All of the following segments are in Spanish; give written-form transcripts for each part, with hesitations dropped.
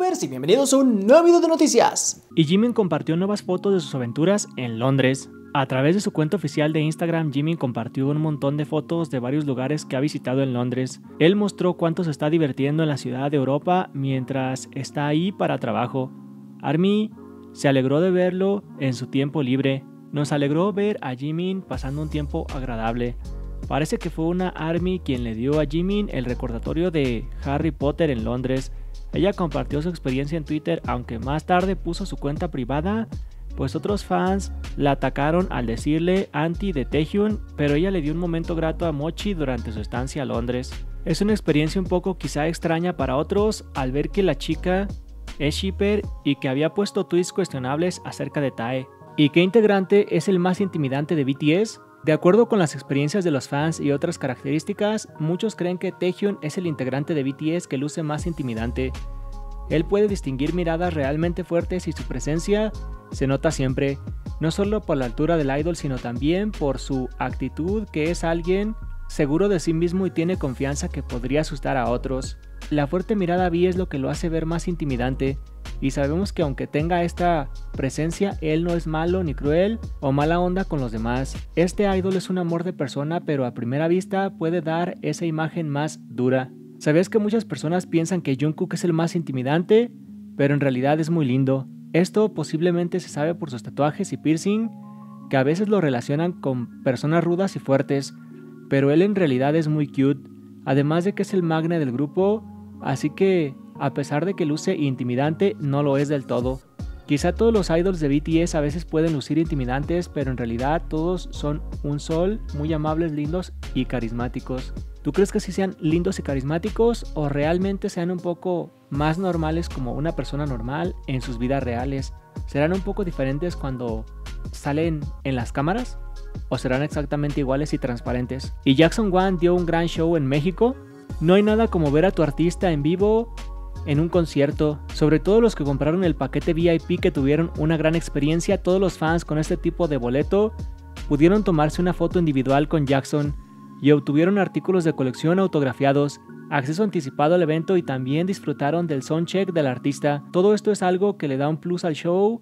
K-Popers y bienvenidos a un nuevo video de noticias. Y Jimin compartió nuevas fotos de sus aventuras en Londres. A través de su cuenta oficial de Instagram, Jimin compartió un montón de fotos de varios lugares que ha visitado en Londres. Él mostró cuánto se está divirtiendo en la ciudad de Europa mientras está ahí para trabajo. ARMY se alegró de verlo en su tiempo libre. Nos alegró ver a Jimin pasando un tiempo agradable. Parece que fue una ARMY quien le dio a Jimin el recordatorio de Harry Potter en Londres. Ella compartió su experiencia en Twitter, aunque más tarde puso su cuenta privada, pues otros fans la atacaron al decirle anti de Taehyun, pero ella le dio un momento grato a Mochi durante su estancia a Londres. Es una experiencia un poco quizá extraña para otros al ver que la chica es shipper y que había puesto tweets cuestionables acerca de Tae. ¿Y qué integrante es el más intimidante de BTS? De acuerdo con las experiencias de los fans y otras características, muchos creen que Taehyun es el integrante de BTS que luce más intimidante. Él puede distinguir miradas realmente fuertes y su presencia se nota siempre, no solo por la altura del idol sino también por su actitud, que es alguien seguro de sí mismo y tiene confianza que podría asustar a otros. La fuerte mirada B es lo que lo hace ver más intimidante, y sabemos que aunque tenga esta presencia, él no es malo ni cruel o mala onda con los demás. Este idol es un amor de persona, pero a primera vista puede dar esa imagen más dura. ¿Sabías que muchas personas piensan que Jungkook es el más intimidante? Pero en realidad es muy lindo. Esto posiblemente se sabe por sus tatuajes y piercing, que a veces lo relacionan con personas rudas y fuertes, pero él en realidad es muy cute, además de que es el magne del grupo, así que a pesar de que luce intimidante, no lo es del todo. Quizá todos los idols de BTS a veces pueden lucir intimidantes, pero en realidad todos son un sol, muy amables, lindos y carismáticos. ¿Tú crees que sí sean lindos y carismáticos o realmente sean un poco más normales como una persona normal en sus vidas reales? ¿Serán un poco diferentes cuando salen en las cámaras? ¿O serán exactamente iguales y transparentes? ¿Y Jackson Wang dio un gran show en México? No hay nada como ver a tu artista en vivo en un concierto, sobre todo los que compraron el paquete VIP, que tuvieron una gran experiencia. Todos los fans con este tipo de boleto pudieron tomarse una foto individual con Jackson y obtuvieron artículos de colección autografiados, acceso anticipado al evento y también disfrutaron del soundcheck del artista. Todo esto es algo que le da un plus al show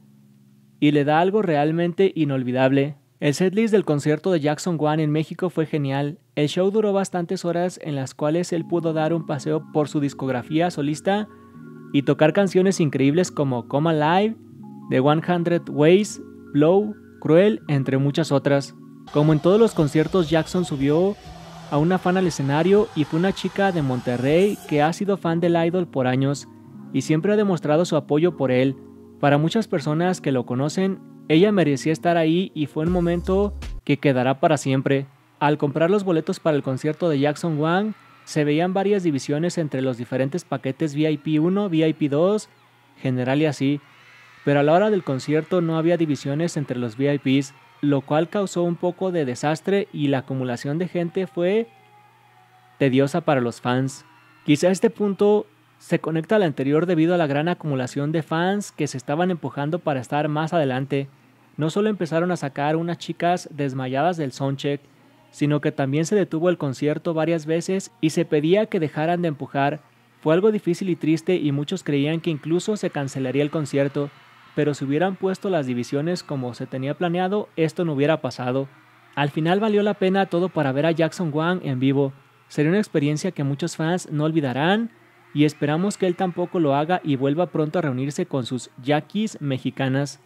y le da algo realmente inolvidable. El setlist del concierto de Jackson Wang en México fue genial. El show duró bastantes horas en las cuales él pudo dar un paseo por su discografía solista y tocar canciones increíbles como Come Alive, The 100 Ways, Blow, Cruel, entre muchas otras. Como en todos los conciertos, Jackson subió a una fan al escenario y fue una chica de Monterrey que ha sido fan del idol por años y siempre ha demostrado su apoyo por él. Para muchas personas que lo conocen, ella merecía estar ahí y fue un momento que quedará para siempre. Al comprar los boletos para el concierto de Jackson Wang, se veían varias divisiones entre los diferentes paquetes VIP 1, VIP 2, general y así, pero a la hora del concierto no había divisiones entre los VIPs, lo cual causó un poco de desastre y la acumulación de gente fue tediosa para los fans. Quizá este punto se conecta al anterior debido a la gran acumulación de fans que se estaban empujando para estar más adelante. No solo empezaron a sacar unas chicas desmayadas del soundcheck, sino que también se detuvo el concierto varias veces y se pedía que dejaran de empujar. Fue algo difícil y triste y muchos creían que incluso se cancelaría el concierto, pero si hubieran puesto las divisiones como se tenía planeado, esto no hubiera pasado. Al final valió la pena todo para ver a Jackson Wang en vivo. Sería una experiencia que muchos fans no olvidarán y esperamos que él tampoco lo haga y vuelva pronto a reunirse con sus yaquis mexicanas.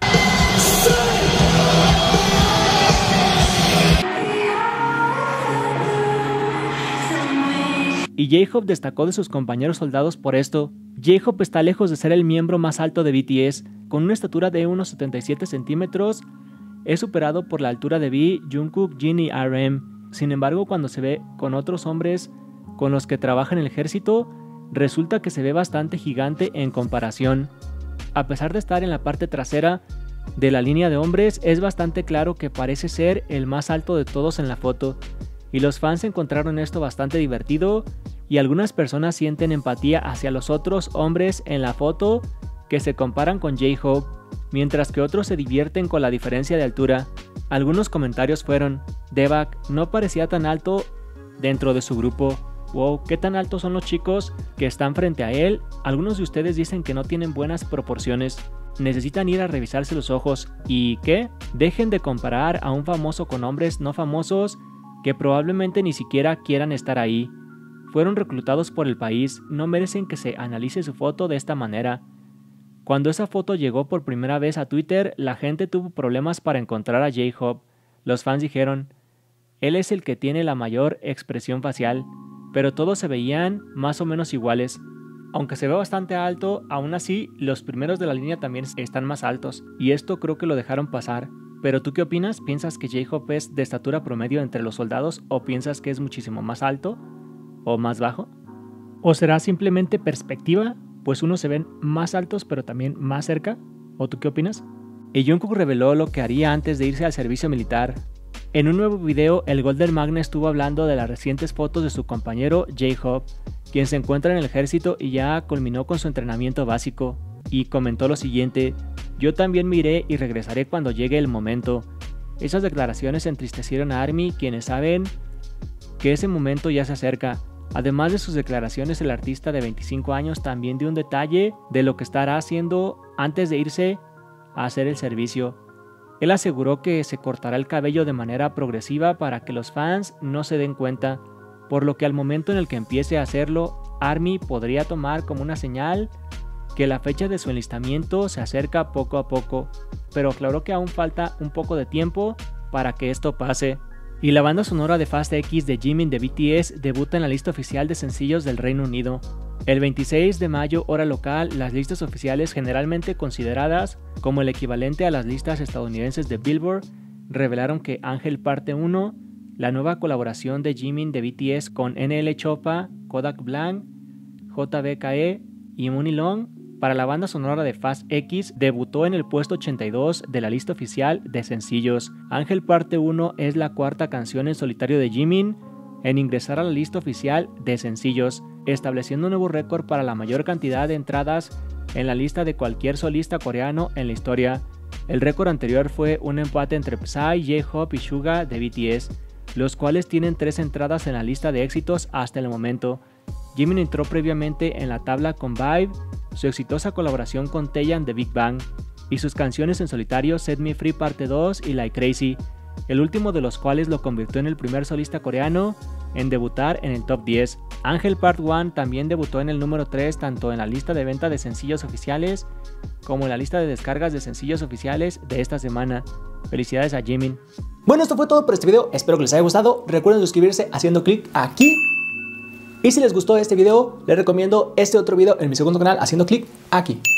Y J-Hope destacó de sus compañeros soldados por esto. J-Hope está lejos de ser el miembro más alto de BTS, con una estatura de unos 77 centímetros, es superado por la altura de V, Jungkook, Jin y RM. Sin embargo, cuando se ve con otros hombres con los que trabaja en el ejército, resulta que se ve bastante gigante en comparación. A pesar de estar en la parte trasera de la línea de hombres, es bastante claro que parece ser el más alto de todos en la foto, y los fans encontraron esto bastante divertido y algunas personas sienten empatía hacia los otros hombres en la foto que se comparan con J-Hope, mientras que otros se divierten con la diferencia de altura. Algunos comentarios fueron: Devak no parecía tan alto dentro de su grupo, Wow, ¿qué tan altos son los chicos que están frente a él? Algunos de ustedes dicen que no tienen buenas proporciones. Necesitan ir a revisarse los ojos. ¿Y qué? Dejen de comparar a un famoso con hombres no famosos que probablemente ni siquiera quieran estar ahí. Fueron reclutados por el país, no merecen que se analice su foto de esta manera. Cuando esa foto llegó por primera vez a Twitter, la gente tuvo problemas para encontrar a J-Hope. Los fans dijeron, él es el que tiene la mayor expresión facial, pero todos se veían más o menos iguales. Aunque se ve bastante alto, aún así los primeros de la línea también están más altos, y esto creo que lo dejaron pasar. ¿Pero tú qué opinas? ¿Piensas que J-Hope es de estatura promedio entre los soldados o piensas que es muchísimo más alto o más bajo? ¿O será simplemente perspectiva? Pues unos se ven más altos pero también más cerca. ¿O tú qué opinas? Y Jungkook reveló lo que haría antes de irse al servicio militar. En un nuevo video, el Golden Magne estuvo hablando de las recientes fotos de su compañero J-Hope, quien se encuentra en el ejército y ya culminó con su entrenamiento básico, y comentó lo siguiente: yo también me iré y regresaré cuando llegue el momento. Esas declaraciones entristecieron a ARMY, quienes saben que ese momento ya se acerca. Además de sus declaraciones, el artista de 25 años también dio un detalle de lo que estará haciendo antes de irse a hacer el servicio. Él aseguró que se cortará el cabello de manera progresiva para que los fans no se den cuenta, por lo que al momento en el que empiece a hacerlo, ARMY podría tomar como una señal que la fecha de su enlistamiento se acerca poco a poco, pero aclaró que aún falta un poco de tiempo para que esto pase. Y la banda sonora de Fast X de Jimin de BTS debuta en la lista oficial de sencillos del Reino Unido. El 26 de mayo, hora local, las listas oficiales, generalmente consideradas como el equivalente a las listas estadounidenses de Billboard, revelaron que Angel Parte 1, la nueva colaboración de Jimin de BTS con NL Choppa, Kodak Black, JBKE y Mooney Long, para la banda sonora de Fast X, debutó en el puesto 82 de la lista oficial de sencillos. Angel Parte 1 es la cuarta canción en solitario de Jimin en ingresar a la lista oficial de sencillos, estableciendo un nuevo récord para la mayor cantidad de entradas en la lista de cualquier solista coreano en la historia. El récord anterior fue un empate entre Psy, J-Hope y Suga de BTS, los cuales tienen 3 entradas en la lista de éxitos hasta el momento. Jimin entró previamente en la tabla con Vibe, su exitosa colaboración con Taeyeon de Big Bang, y sus canciones en solitario Set Me Free Parte 2 y Like Crazy, el último de los cuales lo convirtió en el primer solista coreano en debutar en el top 10. Angel Part 1 también debutó en el número 3 tanto en la lista de venta de sencillos oficiales como en la lista de descargas de sencillos oficiales de esta semana. Felicidades a Jimin. Bueno, esto fue todo por este video, espero que les haya gustado. Recuerden suscribirse haciendo clic aquí. Y si les gustó este video, les recomiendo este otro video en mi segundo canal haciendo clic aquí.